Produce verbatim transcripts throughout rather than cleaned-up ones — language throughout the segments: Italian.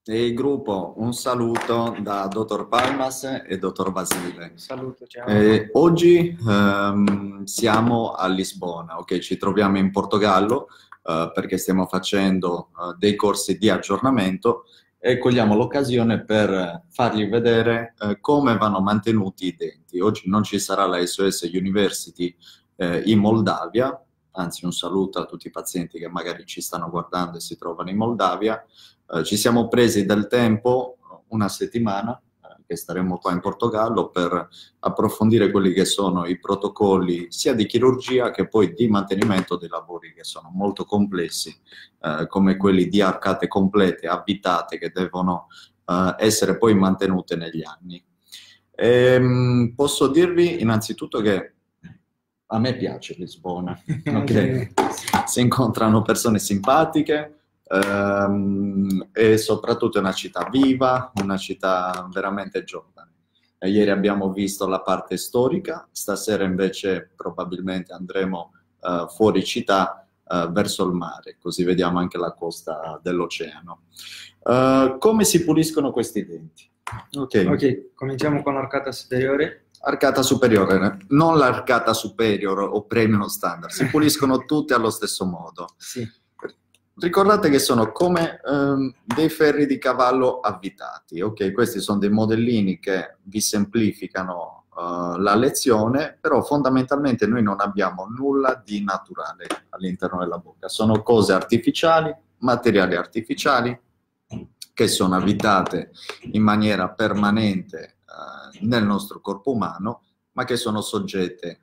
E il gruppo, un saluto da dottor Palmas e dottor Basile. Saluto, ciao. Eh, oggi ehm, siamo a Lisbona, ok? Ci troviamo in Portogallo eh, perché stiamo facendo eh, dei corsi di aggiornamento e cogliamo l'occasione per fargli vedere eh, come vanno mantenuti i denti. Oggi non ci sarà la S O S University eh, in Moldavia, anzi un saluto a tutti i pazienti che magari ci stanno guardando e si trovano in Moldavia. Eh, ci siamo presi del tempo, una settimana, eh, che staremo qua in Portogallo, per approfondire quelli che sono i protocolli sia di chirurgia che poi di mantenimento dei lavori che sono molto complessi, eh, come quelli di arcate complete, avvitate, che devono eh, essere poi mantenute negli anni. Ehm, posso dirvi innanzitutto che a me piace Lisbona, ok? Si incontrano persone simpatiche, ehm, e soprattutto è una città viva, una città veramente giovane. E ieri abbiamo visto la parte storica, stasera invece probabilmente andremo eh, fuori città eh, verso il mare, così vediamo anche la costa dell'oceano. Uh, come si puliscono questi denti? Ok, Ok, cominciamo con l'arcata superiore. Arcata superiore, non l'arcata superiore o premium standard, si puliscono tutte allo stesso modo. Sì. Ricordate che sono come ehm, dei ferri di cavallo avvitati, ok? Questi sono dei modellini che vi semplificano uh, la lezione, però fondamentalmente noi non abbiamo nulla di naturale all'interno della bocca. Sono cose artificiali, materiali artificiali, che sono avvitate in maniera permanente uh, nel nostro corpo umano, ma che sono soggette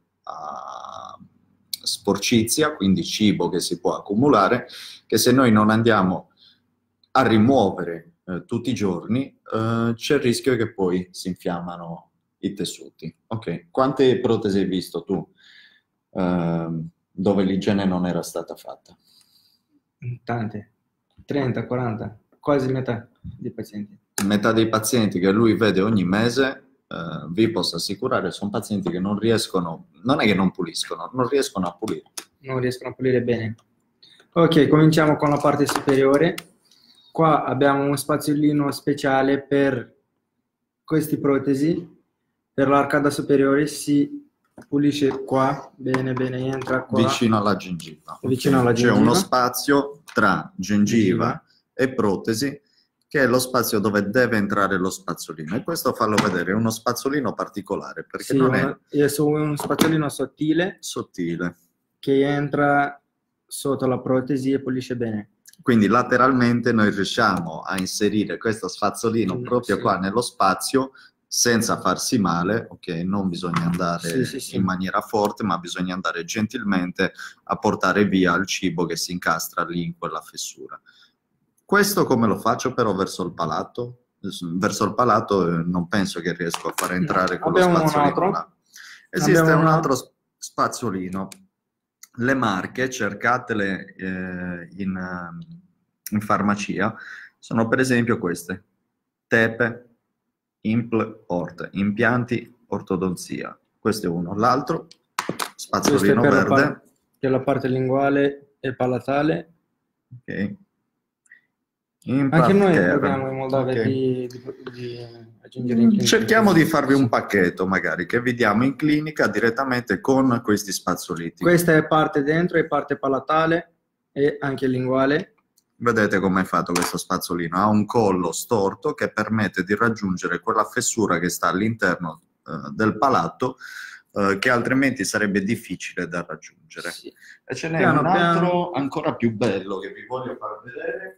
a sporcizia, quindi cibo che si può accumulare, che se noi non andiamo a rimuovere eh, tutti i giorni, eh, c'è il rischio che poi si infiammano i tessuti. Ok, quante protesi hai visto tu eh, dove l'igiene non era stata fatta? Tante, trenta, quaranta, quasi metà dei pazienti. Metà dei pazienti che lui vede ogni mese, Uh, vi posso assicurare, sono pazienti che non riescono, non è che non puliscono, non riescono a pulire. Non riescono a pulire bene. Ok, cominciamo con la parte superiore. Qua abbiamo uno spaziolino speciale per queste protesi. Per l'arcata superiore si pulisce qua, bene, bene, entra qua. Vicino alla gengiva. Vicino Okay. alla gengiva. C'è uno spazio tra gengiva, gengiva e protesi, che è lo spazio dove deve entrare lo spazzolino, e questo fallo vedere, è uno spazzolino particolare, perché sì, non uno, è... è uno spazzolino sottile, sottile, che entra sotto la protesi e pulisce bene. Quindi lateralmente noi riusciamo a inserire questo spazzolino sì, proprio sì. qua nello spazio, senza farsi male, ok? Non bisogna andare sì, sì, sì. in maniera forte, ma bisogna andare gentilmente a portare via il cibo che si incastra lì in quella fessura. Questo come lo faccio però verso il palato? Verso il palato eh, non penso che riesco a far entrare no, quello spazzolino là. Esiste abbiamo un una... altro spazzolino. Le marche, cercatele eh, in, in farmacia, sono per esempio queste. Tepe, Impl Orte, impianti ortodonzia. Questo è uno. L'altro, spazzolino per verde. La per la parte linguale e palatale. Ok. Anche noi proviamo in Moldavia okay. di, di, di aggiungere in clinica. Cerchiamo di farvi un pacchetto magari che vi diamo in clinica direttamente con questi spazzoliti. Questa è parte dentro e parte palatale e anche linguale. Vedete come è fatto questo spazzolino? Ha un collo storto che permette di raggiungere quella fessura che sta all'interno eh, del palato, eh, che altrimenti sarebbe difficile da raggiungere. Sì. E ce n'è un altro piano. ancora più bello che vi voglio far vedere.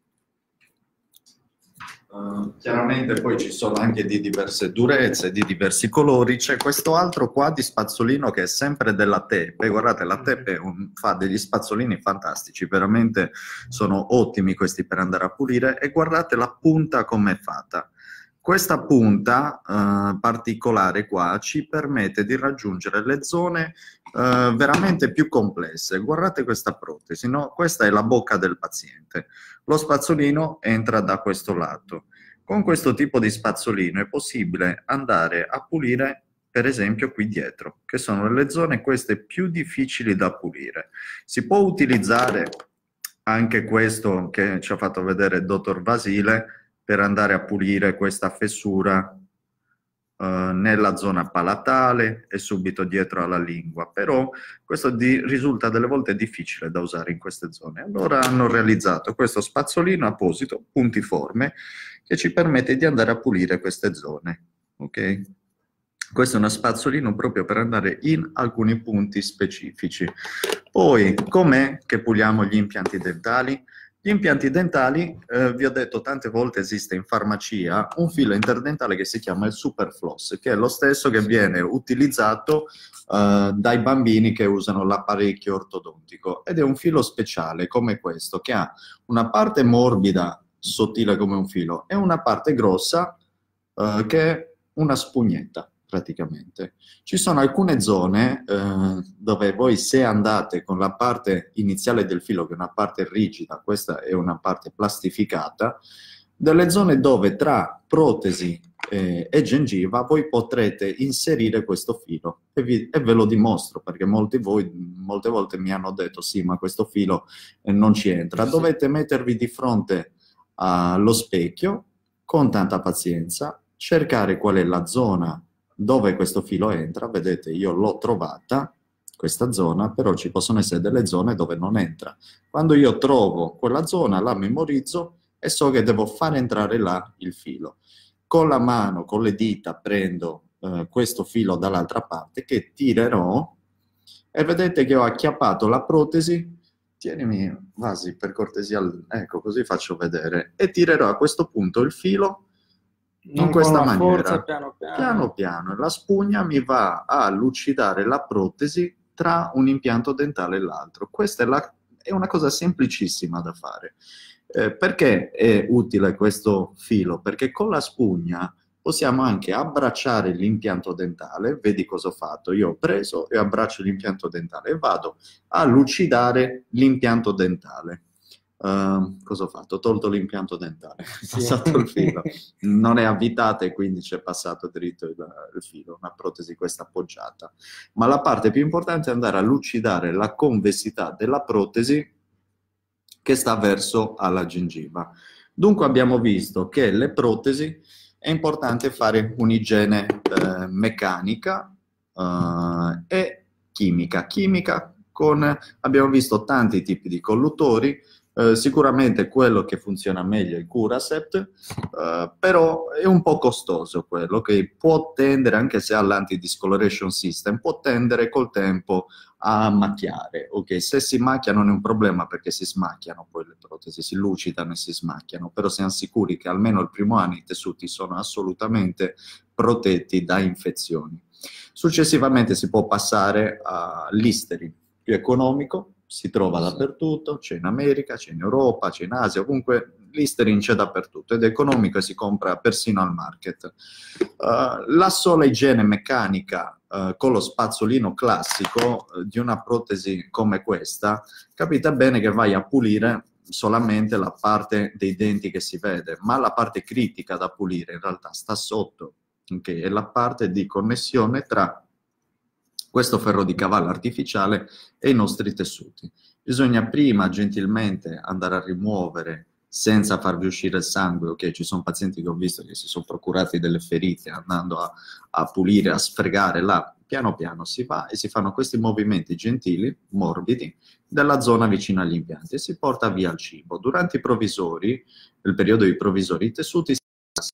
Uh, chiaramente poi ci sono anche di diverse durezze, di diversi colori. C'è questo altro qua di spazzolino che è sempre della Tepe. Guardate, la Tepe un, fa degli spazzolini fantastici, veramente sono ottimi questi per andare a pulire, e guardate la punta come è fatta. Questa punta uh, particolare qua ci permette di raggiungere le zone uh, veramente più complesse. Guardate questa protesi, no? Questa è la bocca del paziente. Lo spazzolino entra da questo lato. Con questo tipo di spazzolino è possibile andare a pulire, per esempio, qui dietro, che sono le zone queste più difficili da pulire. Si può utilizzare anche questo che ci ha fatto vedere il dottor Basile, per andare a pulire questa fessura uh, nella zona palatale e subito dietro alla lingua, però questo di, risulta delle volte difficile da usare in queste zone. Allora hanno realizzato questo spazzolino apposito, puntiforme, che ci permette di andare a pulire queste zone, ok? Questo è uno spazzolino proprio per andare in alcuni punti specifici. Poi, com'è che puliamo gli impianti dentali? Gli impianti dentali, eh, vi ho detto tante volte, esiste in farmacia un filo interdentale che si chiama il Superfloss, che è lo stesso che viene utilizzato eh, dai bambini che usano l'apparecchio ortodontico, ed è un filo speciale come questo, che ha una parte morbida, sottile come un filo, e una parte grossa eh, che è una spugnetta. Praticamente. Ci sono alcune zone eh, dove voi, se andate con la parte iniziale del filo, che è una parte rigida, questa è una parte plastificata, delle zone dove tra protesi eh, e gengiva voi potrete inserire questo filo, e, vi, e ve lo dimostro, perché molti voi molte volte mi hanno detto sì, ma questo filo eh, non ci entra. Dovete mettervi di fronte allo specchio con tanta pazienza, cercare qual è la zona dove questo filo entra. Vedete, io l'ho trovata, questa zona, però ci possono essere delle zone dove non entra. Quando io trovo quella zona, la memorizzo e so che devo far entrare là il filo. Con la mano, con le dita, prendo eh, questo filo dall'altra parte, che tirerò, e vedete che ho acchiappato la protesi. Tienimi, Vasi, per cortesia, ecco, così faccio vedere. E tirerò a questo punto il filo in Non questa con la maniera, forza, piano piano. piano piano, la spugna mi va a lucidare la protesi tra un impianto dentale e l'altro. Questa è, la, è una cosa semplicissima da fare. Eh, perché è utile questo filo? Perché con la spugna possiamo anche abbracciare l'impianto dentale. Vedi cosa ho fatto? Io ho preso e abbraccio l'impianto dentale e vado a lucidare l'impianto dentale. Uh, cosa ho fatto? Ho tolto l'impianto dentale, è Sì. passato il filo, non è avvitata e quindi c'è passato dritto il, il filo, una protesi questa appoggiata. Ma la parte più importante è andare a lucidare la convessità della protesi che sta verso alla gengiva. Dunque abbiamo visto che le protesi è importante fare un'igiene eh, meccanica eh, e chimica. Chimica con, abbiamo visto tanti tipi di colluttori. Uh, sicuramente quello che funziona meglio è il Curacept, uh, però è un po' costoso quello, che può tendere, anche se ha l'anti-discoloration system, può tendere col tempo a macchiare. Ok, se si macchia non è un problema, perché si smacchiano poi le protesi, si lucidano e si smacchiano, però siamo sicuri che almeno il primo anno i tessuti sono assolutamente protetti da infezioni. Successivamente si può passare all'Listerine, più economico, si trova dappertutto, c'è in America, c'è in Europa, c'è in Asia, ovunque l'Listerine c'è dappertutto, ed è economico e si compra persino al market. Uh, la sola igiene meccanica uh, con lo spazzolino classico uh, di una protesi come questa, capite bene che vai a pulire solamente la parte dei denti che si vede, ma la parte critica da pulire in realtà sta sotto, okay? È la parte di connessione tra questo ferro di cavallo artificiale e i nostri tessuti. Bisogna prima gentilmente andare a rimuovere senza farvi uscire il sangue. Ok, ci sono pazienti che ho visto che si sono procurati delle ferite andando a, a pulire, a sfregare là. Piano piano si va e si fanno questi movimenti gentili, morbidi, della zona vicina agli impianti e si porta via il cibo. Durante i provvisori, nel periodo dei provvisori, i tessuti si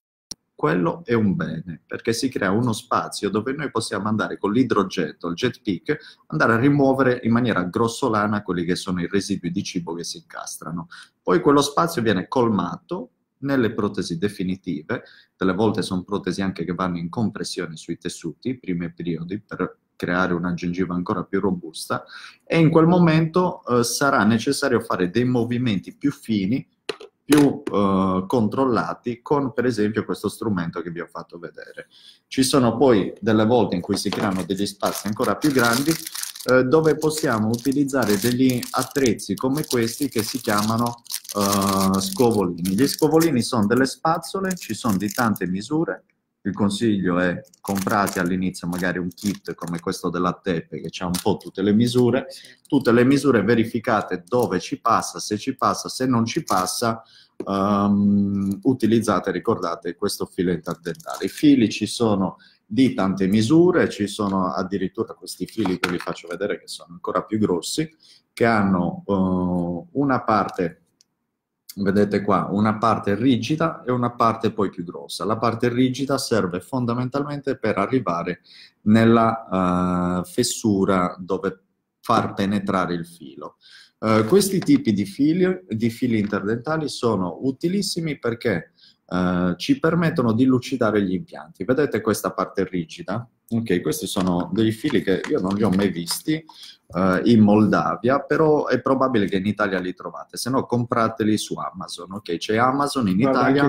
quello è un bene, perché si crea uno spazio dove noi possiamo andare con l'idrogetto, il jet pick, andare a rimuovere in maniera grossolana quelli che sono i residui di cibo che si incastrano. Poi quello spazio viene colmato nelle protesi definitive, delle volte sono protesi anche che vanno in compressione sui tessuti, i primi periodi, per creare una gengiva ancora più robusta, e in quel momento eh, sarà necessario fare dei movimenti più fini, più eh, controllati, con per esempio questo strumento che vi ho fatto vedere. Ci sono poi delle volte in cui si creano degli spazi ancora più grandi eh, dove possiamo utilizzare degli attrezzi come questi che si chiamano eh, scovolini. Gli scovolini sono delle spazzole, ci sono di tante misure. Il consiglio è comprate all'inizio magari un kit come questo della Tepe che ha un po' tutte le misure, tutte le misure verificate dove ci passa, se ci passa, se non ci passa, um, utilizzate, ricordate, questo filo interdentale. I fili ci sono di tante misure, ci sono addirittura questi fili che vi faccio vedere che sono ancora più grossi, che hanno uh, una parte, vedete qua, una parte rigida e una parte poi più grossa. La parte rigida serve fondamentalmente per arrivare nella uh, fessura dove far penetrare il filo. Uh, questi tipi di fili, di fili interdentali sono utilissimi perché uh, ci permettono di lucidare gli impianti. Vedete questa parte rigida? Ok, questi sono dei fili che io non li ho mai visti uh, in Moldavia, però è probabile che in Italia li trovate, se no comprateli su Amazon. Ok, c'è Amazon in Guarda, Italia,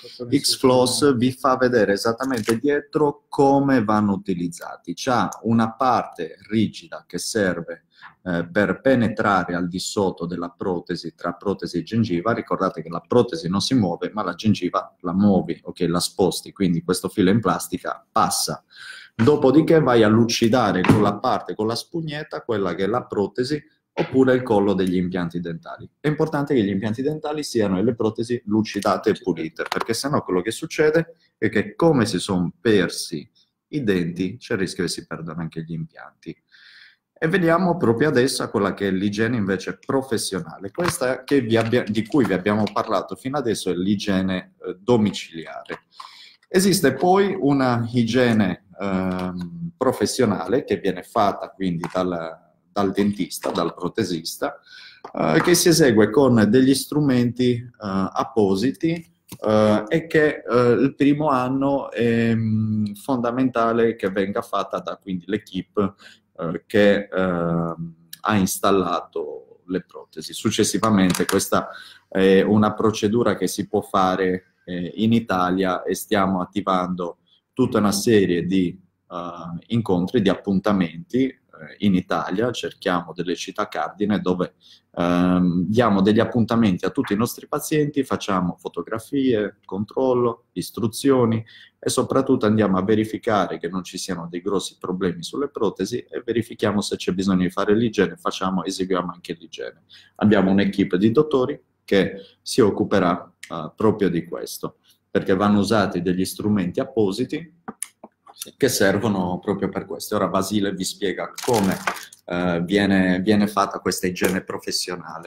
X-Floss vi fa vedere esattamente dietro come vanno utilizzati. C'ha una parte rigida che serve eh, per penetrare al di sotto della protesi, tra protesi e gengiva. Ricordate che la protesi non si muove, ma la gengiva la muovi, ok, la sposti, quindi questo filo in plastica passa. Dopodiché vai a lucidare con la parte, con la spugnetta, quella che è la protesi, oppure il collo degli impianti dentali. È importante che gli impianti dentali siano e le protesi lucidate e pulite, perché sennò quello che succede è che come si sono persi i denti, c'è il rischio che si perdano anche gli impianti. E vediamo proprio adesso a quella che è l'igiene invece professionale. Questa che vi abbia, di cui vi abbiamo parlato fino adesso è l'igiene eh, domiciliare. Esiste poi una igiene eh, professionale che viene fatta quindi dal, dal dentista, dal protesista, eh, che si esegue con degli strumenti eh, appositi eh, e che eh, il primo anno è mh, fondamentale che venga fatta da quindi l'equipe eh, che eh, ha installato le protesi. Successivamente questa è una procedura che si può fare in Italia e stiamo attivando tutta una serie di uh, incontri, di appuntamenti uh, in Italia. Cerchiamo delle città cardine dove um, diamo degli appuntamenti a tutti i nostri pazienti, facciamo fotografie, controllo, istruzioni e soprattutto andiamo a verificare che non ci siano dei grossi problemi sulle protesi e verifichiamo se c'è bisogno di fare l'igiene, facciamo, eseguiamo anche l'igiene. Abbiamo un'equipe di dottori che si occuperà Uh, proprio di questo, perché vanno usati degli strumenti appositi che servono proprio per questo. Ora Basile vi spiega come uh, viene, viene fatta questa igiene professionale.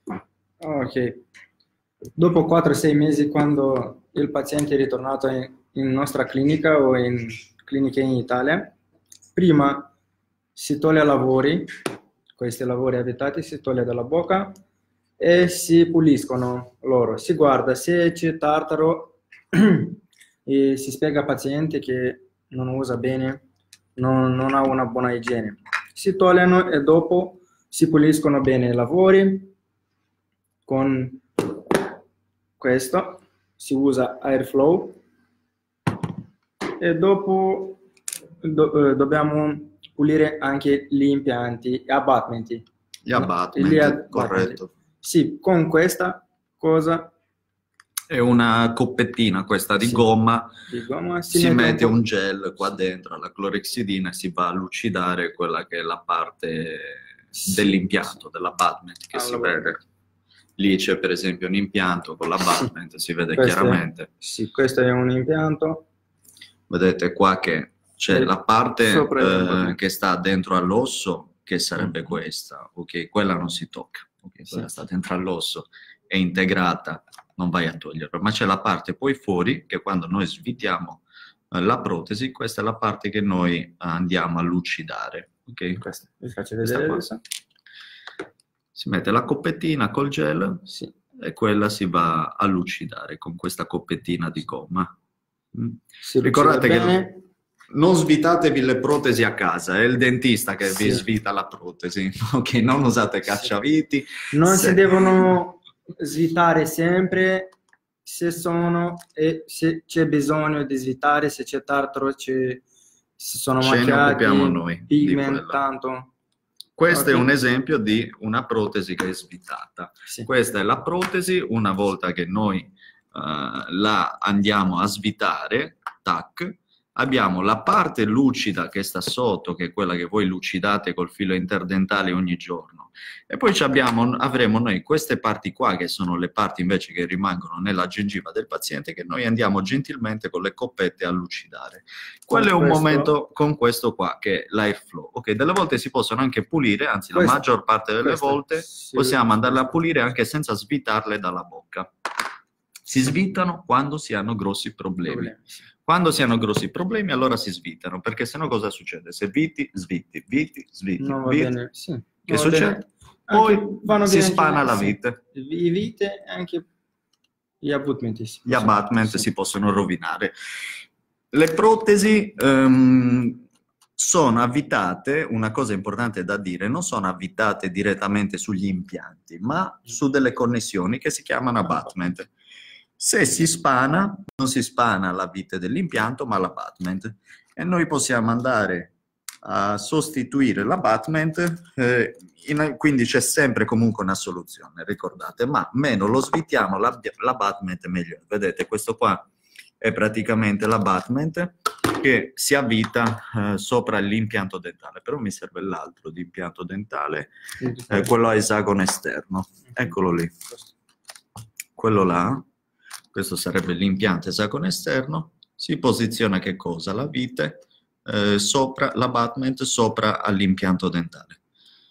Ok, dopo quattro sei mesi, quando il paziente è ritornato in, in nostra clinica o in cliniche in Italia, prima si toglie lavori, questi lavori avvitati si toglie dalla bocca e si puliscono loro, si guarda se c'è tartaro e si spiega al paziente che non usa bene, non, non ha una buona igiene. Si togliono e dopo si puliscono bene i lavori con questo, si usa Airflow e dopo do, eh, dobbiamo pulire anche gli impianti, gli abbattimenti. Gli abbattimenti, gli abbattimenti. corretto. Sì, con questa cosa è una coppettina questa di sì, gomma, di gomma si, si mette, mette un, un gel qua dentro, la clorexidina, e si va a lucidare quella che è la parte sì, dell'impianto, sì, dell'abbatment che allora, si vede. Lì c'è per esempio un impianto con l'abbatment, sì, si vede questo chiaramente. È, sì, questo è un impianto. Vedete qua che c'è la parte eh, che sta dentro all'osso, che sarebbe mm. questa, ok? Quella non si tocca. Okay, quella sì, sta dentro all'osso, è integrata, non vai a toglierla, ma c'è la parte poi fuori che quando noi svitiamo eh, la protesi, questa è la parte che noi andiamo a lucidare. Ok, questa, vi faccio vedere adesso. Si mette la coppettina col gel sì, e quella si va a lucidare con questa coppettina di gomma. Mm. Ricordate che bene. Non svitatevi le protesi a casa, è il dentista che sì. vi svita la protesi, ok? Non usate cacciaviti. Non se... si devono svitare sempre, se sono e se c'è bisogno di svitare, se c'è tartaro, se sono Ce macchiati, ne noi pigment, tanto. Questo okay. è un esempio di una protesi che è svitata. Sì. Questa è la protesi, una volta che noi uh, la andiamo a svitare, tac, abbiamo la parte lucida che sta sotto, che è quella che voi lucidate col filo interdentale ogni giorno, e poi abbiamo, avremo noi queste parti qua, che sono le parti invece che rimangono nella gengiva del paziente, che noi andiamo gentilmente con le coppette a lucidare. Quello è un questo... momento con questo qua, che è l'airflow. Ok, delle volte si possono anche pulire, anzi questo, la maggior parte delle questo, volte sì, possiamo andarle a questo. pulire anche senza svitarle dalla bocca. Si svitano quando si hanno grossi problemi. Problemi, sì. Quando si hanno grossi problemi, allora si svitano, perché sennò cosa succede? Se viti, sviti, viti, sviti, Non va viti, bene, sì. che Non va succede? bene. Poi Anche vanno si bene anche- spana la sì. vite. I vite e anche gli abutmenti. si Gli possono- abutment sì. si possono rovinare. Le protesi ehm, sono avvitate, una cosa importante da dire, non sono avvitate direttamente sugli impianti, ma su delle connessioni che si chiamano abutment. Se si spana, non si spana la vite dell'impianto, ma l'abutment. E noi possiamo andare a sostituire l'abutment, eh, in- quindi c'è sempre comunque una soluzione, ricordate, ma meno lo svitiamo l'abutment meglio è. Vedete, questo qua è praticamente l'abutment che si avvita eh, sopra l'impianto dentale, però mi serve l'altro di impianto dentale, eh, quello a esagono esterno, eccolo lì, quello là, questo sarebbe l'impianto esagono esterno, si posiziona che cosa? La vite eh, sopra l'abutment, sopra all'impianto dentale.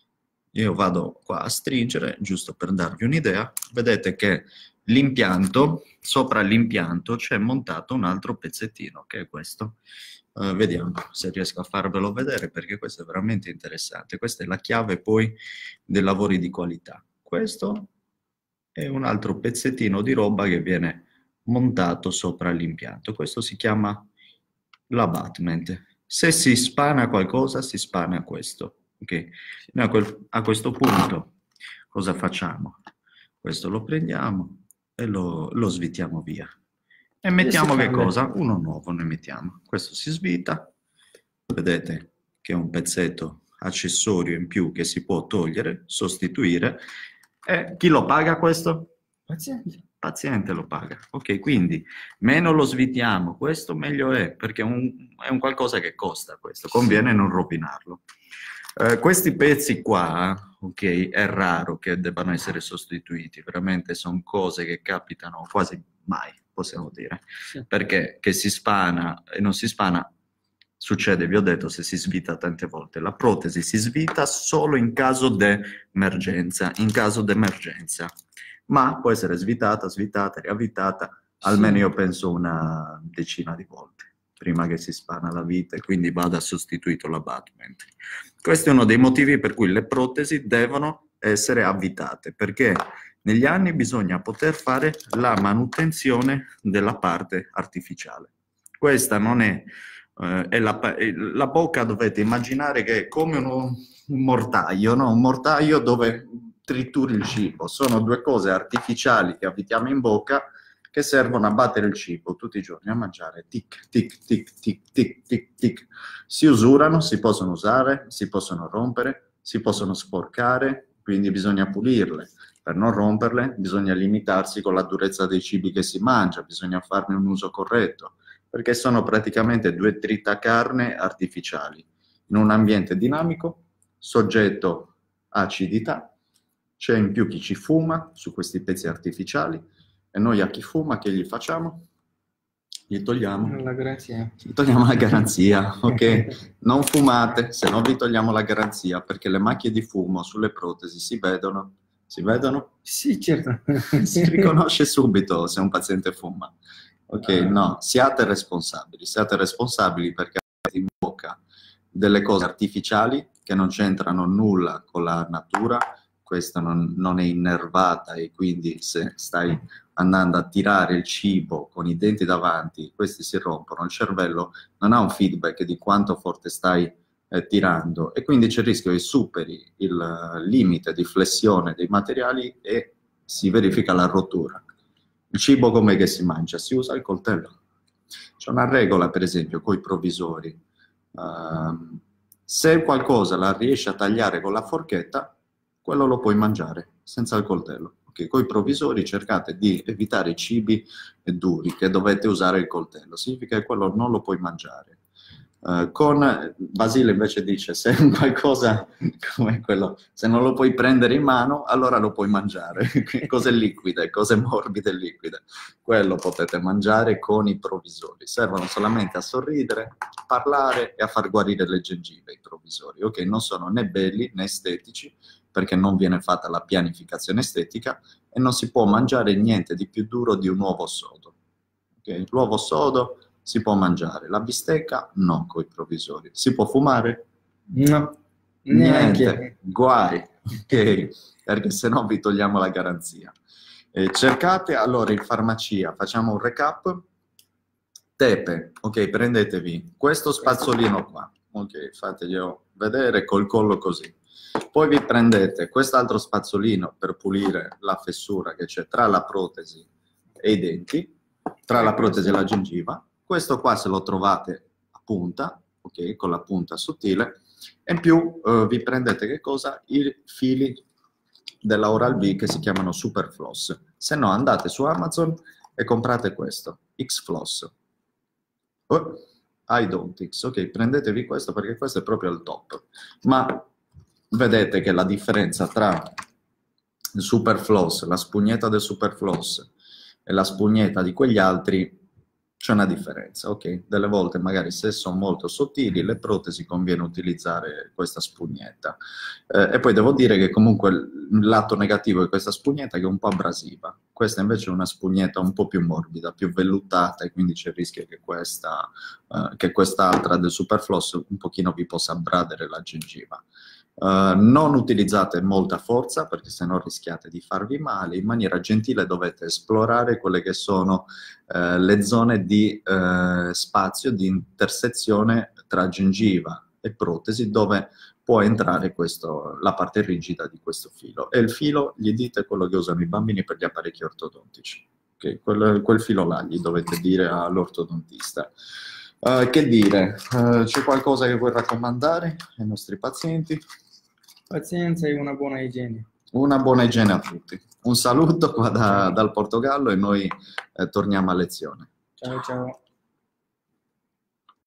Io vado qua a stringere, giusto per darvi un'idea, vedete che l'impianto, sopra l'impianto c'è montato un altro pezzettino, che è questo. Uh, vediamo se riesco a farvelo vedere, perché questo è veramente interessante. Questa è la chiave poi dei lavori di qualità. Questo è un altro pezzettino di roba che viene montato sopra l'impianto. Questo si chiama l'abutment. Se si spana qualcosa, si spana questo. Okay. Noi a, quel, a questo punto cosa facciamo? Questo lo prendiamo e lo, lo svitiamo via. E mettiamo che cosa? Uno nuovo ne mettiamo. Questo si svita. Vedete che è un pezzetto accessorio in più che si può togliere, sostituire. E chi lo paga questo? Paziente. Paziente lo paga. Ok, quindi meno lo svitiamo, questo meglio è, perché è un, è un qualcosa che costa questo, conviene non rovinarlo. Eh, questi pezzi qua, ok, è raro che debbano essere sostituiti, veramente sono cose che capitano quasi mai, possiamo dire, Sì. perché che si spana e non si spana succede, vi ho detto, se si svita tante volte. La protesi si svita solo in caso di emergenza, in caso di emergenza, ma può essere svitata, svitata, riavvitata, almeno Sì. io penso una decina di volte prima che si spana la vite e quindi vada sostituito l'abutment. Questo è uno dei motivi per cui le protesi devono essere avvitate, perché negli anni bisogna poter fare la manutenzione della parte artificiale. Questa non è, eh, è la, la bocca, dovete immaginare che è come uno, un mortaio, no? Un mortaio dove trituri il cibo. Sono due cose artificiali che avvitiamo in bocca che servono a battere il cibo tutti i giorni, a mangiare, tic, tic, tic, tic, tic, tic, tic. Si usurano, si possono usare, si possono rompere, si possono sporcare, quindi bisogna pulirle. Per non romperle bisogna limitarsi con la durezza dei cibi che si mangia, bisogna farne un uso corretto, perché sono praticamente due tritacarne artificiali, in un ambiente dinamico, soggetto a acidità, c'è in più chi ci fuma su questi pezzi artificiali, e noi a chi fuma che gli facciamo? Gli togliamo la garanzia. Gli togliamo la garanzia, ok? Non fumate, se no vi togliamo la garanzia, perché le macchie di fumo sulle protesi si vedono, si vedono? Sì, certo. Si riconosce subito se un paziente fuma. Ok, no, siate responsabili, siate responsabili perché avete in bocca delle cose artificiali che non c'entrano nulla con la natura, questa non, non è innervata e quindi se stai andando a tirare il cibo con i denti davanti, questi si rompono, il cervello non ha un feedback di quanto forte stai eh, tirando e quindi c'è il rischio che superi il uh, limite di flessione dei materiali e si verifica la rottura. Il cibo com'è che si mangia? Si usa il coltello. C'è una regola, per esempio, con i provvisori. Uh, se qualcosa la riesci a tagliare con la forchetta, quello lo puoi mangiare senza il coltello. Ok? Okay? Con i provvisori cercate di evitare i cibi duri che dovete usare il coltello, significa che quello non lo puoi mangiare. Uh, con Basile invece dice se è qualcosa come quello, se non lo puoi prendere in mano, allora lo puoi mangiare. Cose liquide, cose morbide e liquide, quello potete mangiare con i provvisori. Servono solamente a sorridere, a parlare e a far guarire le gengive i provvisori. Ok, non sono né belli né estetici, perché non viene fatta la pianificazione estetica e non si può mangiare niente di più duro di un uovo sodo. Okay? L'uovo sodo si può mangiare, la bistecca no, con i provvisori. Si può fumare? No, Niente, neanche. guai, ok? Perché se no vi togliamo la garanzia. Eh, cercate allora in farmacia, facciamo un recap, tepe, ok, prendetevi questo spazzolino qua, ok, fateglielo vedere col collo così. Poi vi prendete quest'altro spazzolino per pulire la fessura che c'è tra la protesi e i denti, tra la protesi e la gengiva. Questo qua se lo trovate a punta, ok, con la punta sottile, e in più eh, vi prendete che cosa? I fili della Oral-B che si chiamano Super Floss. Se no andate su Amazon e comprate questo, X-Floss. Oh, I don't X, ok, prendetevi questo perché questo è proprio il top. Ma vedete che la differenza tra il Super Floss, la spugnetta del Super Floss e la spugnetta di quegli altri, c'è una differenza, ok? Delle volte magari se sono molto sottili le protesi conviene utilizzare questa spugnetta. Eh, e poi devo dire che comunque il lato negativo di questa spugnetta è che è un po' abrasiva. Questa invece è una spugnetta un po' più morbida, più vellutata e quindi c'è il rischio che questa, eh, che quest'altra del Superfloss un pochino vi possa abbradere la gengiva. Uh, non utilizzate molta forza perché sennò rischiate di farvi male, in maniera gentile dovete esplorare quelle che sono uh, le zone di uh, spazio, di intersezione tra gengiva e protesi dove può entrare questo, la parte rigida di questo filo. E il filo, gli dite quello che usano i bambini per gli apparecchi ortodontici. Okay? Quel, quel filo là gli dovete dire all'ortodontista. Uh, che dire? Uh, c'è qualcosa che vuoi raccomandare ai nostri pazienti? Pazienza e una buona igiene. Una buona igiene a tutti. Un saluto qua da, dal Portogallo e noi eh, torniamo a lezione. Ciao ciao.